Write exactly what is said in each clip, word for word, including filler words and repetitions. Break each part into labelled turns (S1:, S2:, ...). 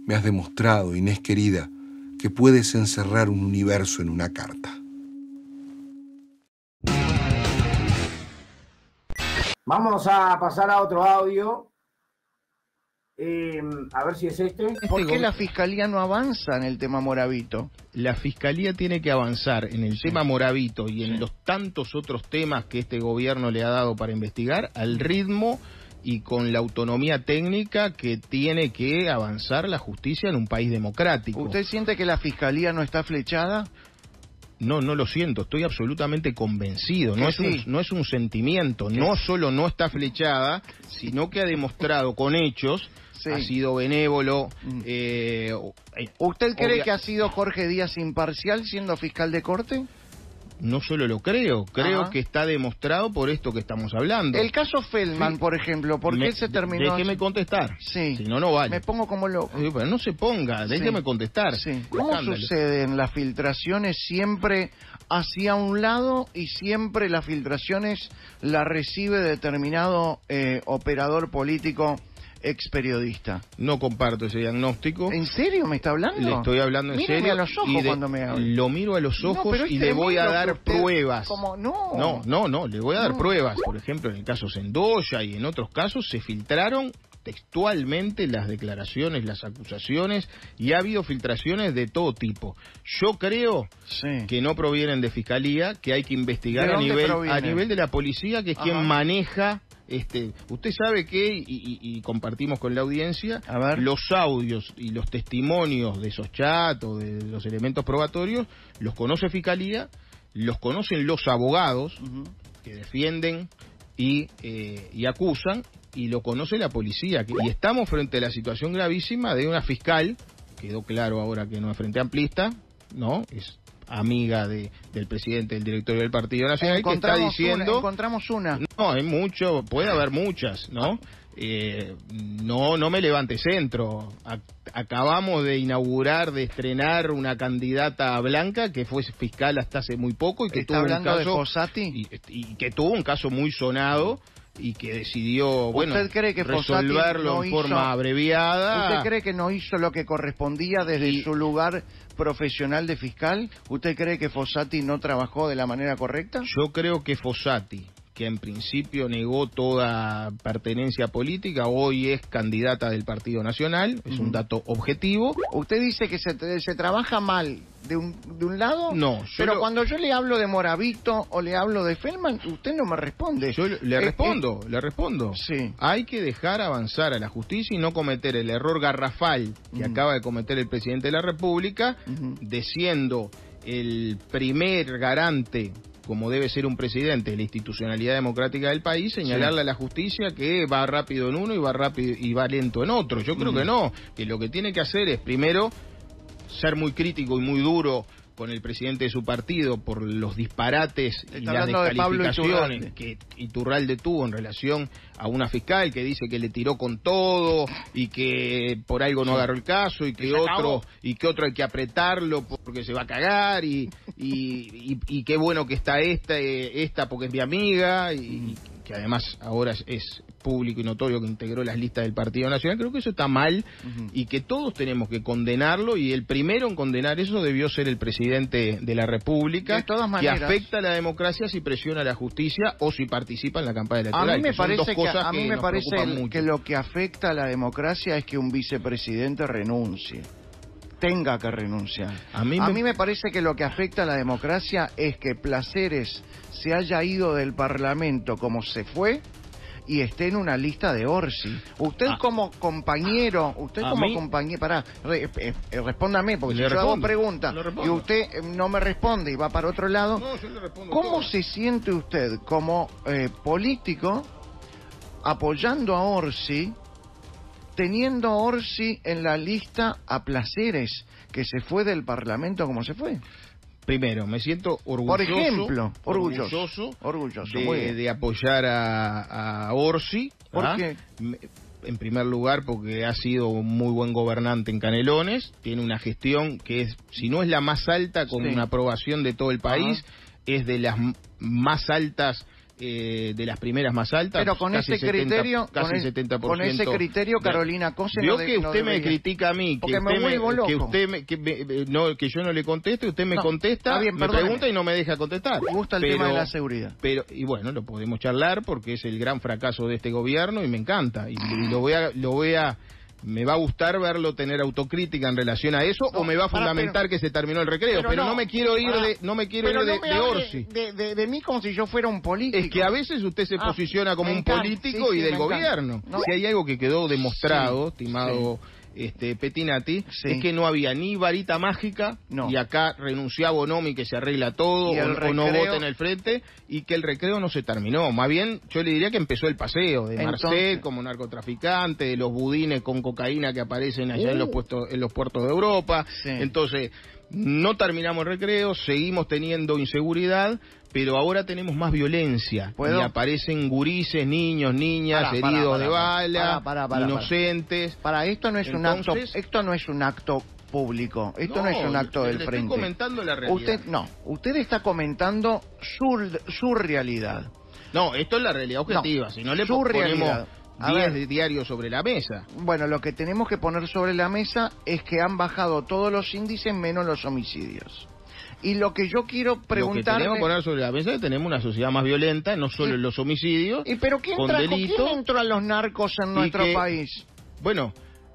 S1: Me has demostrado, Inés querida, que puedes encerrar un universo en una carta.
S2: Vamos a pasar a otro audio. Eh, a ver si es este.
S3: ¿Por qué la Fiscalía no avanza en el tema Moravito?
S4: La Fiscalía tiene que avanzar en el
S3: Sí.
S4: tema Moravito y en
S3: Sí.
S4: los tantos otros temas que este gobierno le ha dado para investigar al ritmo y con la autonomía técnica que tiene que avanzar la justicia en un país democrático.
S3: ¿Usted siente que la Fiscalía no está flechada?
S4: No, no lo siento, estoy absolutamente convencido. No
S3: Que
S4: es, un,
S3: sí.
S4: no es un sentimiento, no solo no está flechada, sino que ha demostrado con hechos,
S3: Sí.
S4: ha sido benévolo.
S3: Mm.
S4: Eh, eh,
S3: ¿Usted cree
S4: obvia-
S3: que ha sido Jorge Díaz imparcial siendo fiscal de corte?
S4: No solo lo creo, creo
S3: Ajá.
S4: que está demostrado por esto que estamos hablando.
S3: El caso Feldman,
S4: Sí.
S3: por ejemplo, ¿por
S4: Me-
S3: qué se terminó?
S4: Déjeme contestar.
S3: Sí.
S4: Si no, no vale.
S3: Me pongo como loco.
S4: Eh, pero no se ponga, déjeme
S3: Sí.
S4: contestar.
S3: Sí. ¿Cómo
S4: Escándalo.
S3: suceden las filtraciones siempre hacia un lado y siempre las filtraciones las recibe determinado eh, operador político ex periodista?
S4: No comparto ese diagnóstico.
S3: ¿En serio me está hablando?
S4: Le estoy hablando en
S3: Míreme
S4: serio.
S3: a los ojos
S4: y de-
S3: cuando me habla.
S4: Lo miro a los
S3: No,
S4: ojos
S3: pero es
S4: y le voy a
S3: tremendo
S4: dar
S3: que usted-
S4: pruebas.
S3: ¿Cómo? No.
S4: No, no, no, le voy a dar
S3: No.
S4: pruebas. Por ejemplo, en el caso Sendoya y en otros casos se filtraron textualmente las declaraciones, las acusaciones, y ha habido filtraciones de todo tipo. Yo creo
S3: Sí.
S4: que no provienen de Fiscalía, que hay que investigar
S3: ¿De
S4: a
S3: dónde
S4: nivel,
S3: provienen?
S4: a nivel de la policía, que es
S3: Ajá.
S4: quien maneja. Este, usted sabe que, y, y- y compartimos con la audiencia,
S3: A ver.
S4: los audios y los testimonios de esos chats o de los elementos probatorios los conoce Fiscalía, los conocen los abogados
S3: Ujú.
S4: que defienden y, eh, y acusan, y lo conoce la policía. Que- Y estamos frente a la situación gravísima de una fiscal, quedó claro ahora que no es Frente Amplista, ¿no? Es amiga de, del presidente del directorio del Partido Nacional, que está
S3: Encontramos
S4: diciendo...
S3: una, encontramos una.
S4: No, hay mucho, puede haber muchas, ¿no? Eh, no, no me levante centro. A- acabamos de inaugurar, de estrenar una candidata blanca que fue fiscal hasta hace muy poco y que
S3: ¿Está
S4: tuvo un
S3: hablando de
S4: caso
S3: Fossati?
S4: y, y que tuvo un caso muy sonado y que decidió, bueno,
S3: ¿Usted cree que Fossati
S4: resolverlo
S3: no
S4: en
S3: hizo-
S4: forma abreviada.
S3: ¿Usted cree que no hizo lo que correspondía desde
S4: Y-
S3: su lugar profesional de fiscal? ¿Usted cree que Fossati no trabajó de la manera correcta?
S4: Yo creo que Fossati, que en principio negó toda pertenencia política, hoy es candidata del Partido Nacional, es un
S3: Ujú.
S4: dato objetivo.
S3: ¿Usted dice que se, se trabaja mal de un, de un lado?
S4: No, yo
S3: Pero
S4: lo-
S3: cuando yo le hablo de Moravito o le hablo de Feldman, usted no me responde.
S4: Yo le le
S3: Eh,
S4: respondo, le respondo.
S3: Sí.
S4: Hay que dejar avanzar a la justicia y no cometer el error garrafal que
S3: Ujú.
S4: acaba de cometer el presidente de la República,
S3: Ujú.
S4: de siendo el primer garante, como debe ser un presidente, de la institucionalidad democrática del país, señalarle
S3: Sí.
S4: a la justicia que va rápido en uno y va rápido y va lento en otro. Yo creo
S3: Ujú.
S4: que no, que lo que tiene que hacer es primero ser muy crítico y muy duro con el presidente de su partido por los disparates
S3: Está
S4: y las
S3: hablando de Pablo
S4: descalificaciones
S3: Iturralde.
S4: que Iturralde tuvo en relación a una fiscal que dice que le tiró con todo y que por algo no agarró el caso y que
S3: Y se acabó.
S4: otro y que otro hay que apretarlo porque se va a cagar y y, y, y qué bueno que está esta eh, esta porque es mi amiga y, y que además ahora es, es público y notorio que integró las listas del Partido Nacional. Creo que eso está mal
S3: Ujú.
S4: y que todos tenemos que condenarlo, y el primero en condenar eso debió ser el presidente de la República,
S3: De todas
S4: que
S3: maneras-
S4: afecta a la democracia si presiona a la justicia o si participa en la campaña
S3: A
S4: electoral.
S3: mí me
S4: que son dos
S3: parece que
S4: cosas
S3: a mí
S4: que
S3: me
S4: nos
S3: parece
S4: preocupan
S3: el-
S4: mucho.
S3: que lo que afecta a la democracia es que un vicepresidente renuncie. Tenga que renunciar.
S4: A mí me-
S3: me parece que lo que afecta a la democracia es que Placeres se haya ido del Parlamento como se fue y esté en una lista de Orsi. Usted
S4: Ah.
S3: como compañero, usted
S4: A
S3: como
S4: mí-
S3: compañero, pará, re- eh, eh, respóndame, porque
S4: Le
S3: si yo hago
S4: respondo,
S3: preguntas
S4: le
S3: y
S4: respondo.
S3: usted eh, no me responde y va para otro lado,
S4: No, yo le respondo
S3: ¿cómo
S4: todo.
S3: se siente usted como eh, político apoyando a Orsi, teniendo a Orsi en la lista a Placeres, que se fue del Parlamento como se fue?
S4: Primero, me siento orgulloso,
S3: Por ejemplo, orgulloso,
S4: orgulloso,
S3: orgulloso,
S4: de,
S3: muy bien.
S4: de apoyar a, a Orsi.
S3: ¿Por
S4: ¿ah?
S3: qué?
S4: Me- En primer lugar, porque ha sido un muy buen gobernante en Canelones, tiene una gestión que es, si no es la más alta, con
S3: Sí.
S4: una aprobación de todo el país, es de las m- más altas eh, de las primeras más altas.
S3: Pero con
S4: casi
S3: ese
S4: setenta,
S3: criterio,
S4: casi
S3: con,
S4: setenta por
S3: con
S4: ciento
S3: ese criterio, Carolina Cose
S4: Vio
S3: no de,
S4: que
S3: no
S4: usted me
S3: debería.
S4: critica a mí, que
S3: Porque
S4: usted
S3: me vuelvo
S4: me,
S3: loco.
S4: que usted me, que, me- no, que yo no le conteste, usted me
S3: No,
S4: contesta,
S3: está bien,
S4: me
S3: perdóneme.
S4: pregunta y no me deja contestar.
S3: Me gusta el
S4: pero,
S3: tema de la seguridad.
S4: Pero y bueno, lo podemos charlar porque es el gran fracaso de este gobierno y me encanta y, y lo voy a lo voy a me va a gustar verlo tener autocrítica en relación a eso
S3: No,
S4: o me va a
S3: para,
S4: fundamentar
S3: pero-
S4: que se terminó el recreo, pero,
S3: pero
S4: no,
S3: no,
S4: me quiero ir
S3: para,
S4: de no me quiero
S3: Pero
S4: ir de,
S3: no me
S4: de
S3: hable
S4: Orsi.
S3: de, de, de mí como si yo fuera un político.
S4: Es que a veces usted se
S3: Ah,
S4: posiciona como
S3: me
S4: un
S3: encanta,
S4: político
S3: sí,
S4: y
S3: sí,
S4: del
S3: me encanta.
S4: gobierno.
S3: No.
S4: Si hay algo que quedó demostrado,
S3: Sí,
S4: estimado este Pettinati,
S3: Sí.
S4: es que no había ni varita mágica
S3: No.
S4: y acá renunciaba Bonomi que se arregla todo
S3: Y
S4: o,
S3: el
S4: o no
S3: recreo-
S4: vota en el frente y que el recreo no se terminó. Más bien, yo le diría que empezó el paseo de
S3: Entonces-
S4: Marcel como narcotraficante, de los budines con cocaína que aparecen allá en
S3: Uh.
S4: los puestos, en los puertos de Europa.
S3: Sí.
S4: Entonces, no terminamos el recreo, seguimos teniendo inseguridad, pero ahora tenemos más violencia.
S3: ¿Puedo?
S4: Y aparecen gurises, niños, niñas,
S3: Pará, pará,
S4: heridos
S3: pará,
S4: de
S3: pará,
S4: bala,
S3: pará, pará, pará,
S4: inocentes.
S3: Para esto no es un
S4: Entonces-
S3: acto, esto no es un acto público, esto no, es un acto
S4: le-
S3: del
S4: le
S3: frente.
S4: Estoy comentando la realidad.
S3: Usted no, usted está comentando su, su realidad.
S4: No, esto es la realidad objetiva.
S3: No,
S4: si no le
S3: su
S4: ponemos
S3: realidad. A
S4: diez
S3: ver.
S4: diarios sobre la mesa.
S3: Bueno, lo que tenemos que poner sobre la mesa es que han bajado todos los índices menos los homicidios. Y lo que yo quiero
S4: Lo que
S3: preguntarle...
S4: tenemos que poner sobre la mesa es que tenemos una sociedad más violenta, no solo
S3: Y-
S4: en los homicidios,
S3: ¿Y pero quién,
S4: con
S3: trajo,
S4: delito.
S3: quién entró a los narcos en
S4: y
S3: nuestro
S4: que-
S3: país?
S4: Bueno,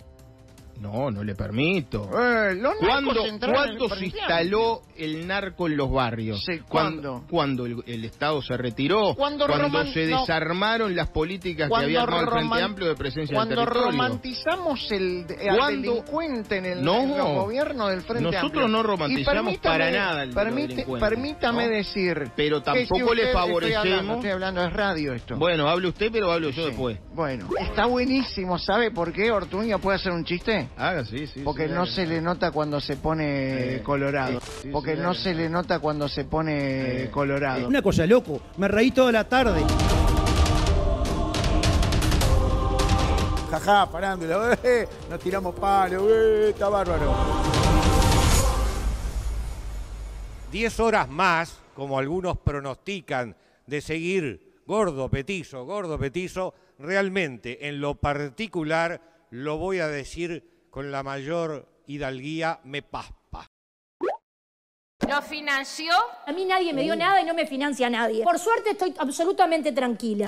S4: no, no le permito.
S3: Eh, los narcos
S4: ¿Cuándo,
S3: entraron en el
S4: ¿cuándo se
S3: Frente
S4: instaló el narco en los barrios?
S3: Sí,
S4: ¿Cuándo?
S3: ¿cuándo?
S4: Cuando el, el Estado se retiró,
S3: Cuando
S4: cuando
S3: roman-
S4: se
S3: no.
S4: desarmaron las políticas que
S3: Cuando
S4: había armado el Frente
S3: roman-
S4: Amplio de presencia
S3: Cuando
S4: del territorio.
S3: romantizamos el, al
S4: ¿Cuándo?
S3: delincuente en el
S4: No.
S3: en los gobiernos del Frente
S4: Nosotros
S3: Amplio.
S4: no romantizamos
S3: Y permítame-
S4: para nada el- los
S3: permite-
S4: delincuentes,
S3: Permítame
S4: ¿no?
S3: decir...
S4: Pero
S3: que si
S4: tampoco le
S3: usted-
S4: favorecemos.
S3: Estoy hablando, estoy hablando, es radio esto.
S4: Bueno, hable usted, pero hablo yo
S3: Sí.
S4: después.
S3: Bueno, está buenísimo, ¿sabe por qué Ortuño puede hacer un chiste?
S4: Haga, sí, sí.
S3: Porque
S4: sí,
S3: no
S4: dale.
S3: se le nota cuando se pone
S4: Eh,
S3: colorado.
S4: eh, sí,
S3: Porque
S4: sí,
S3: no
S4: dale.
S3: se le nota cuando se pone
S4: Eh,
S3: colorado.
S5: Una cosa, loco, me reí toda la tarde.
S6: Jajá, farándula, eh, nos tiramos palo, eh, está bárbaro. Diez horas más, como algunos pronostican, de seguir gordo petizo, gordo petizo, realmente en lo particular, lo voy a decir con la mayor hidalguía, me paspa.
S7: ¿Lo financió?
S8: A mí nadie me dio nada y no me financia nadie. Por suerte estoy absolutamente tranquila.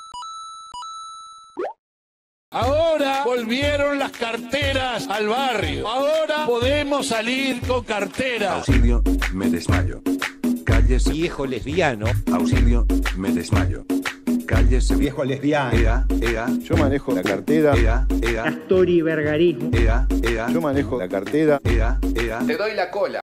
S9: Ahora volvieron las carteras al barrio. Ahora podemos salir con carteras.
S10: Auxilio, me desmayo. Cállese.
S6: Viejo lesbiano.
S10: Auxilio, me desmayo. Cállese.
S11: Viejo lesbiano.
S10: Ea, ea.
S11: Yo manejo la cartera.
S10: Ea, ea.
S5: Astori Vergarismo.
S10: Ea, ea.
S11: Yo manejo la cartera.
S10: Ea, ea.
S12: Te doy la cola.